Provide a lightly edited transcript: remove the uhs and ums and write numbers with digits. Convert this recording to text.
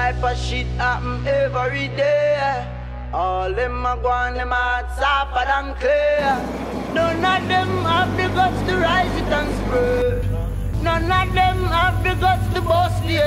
type of shit happen every day. All them a go on, them hearts sharper than clear. None of them have the guts to rise it and spray. None of them have the guts to bust the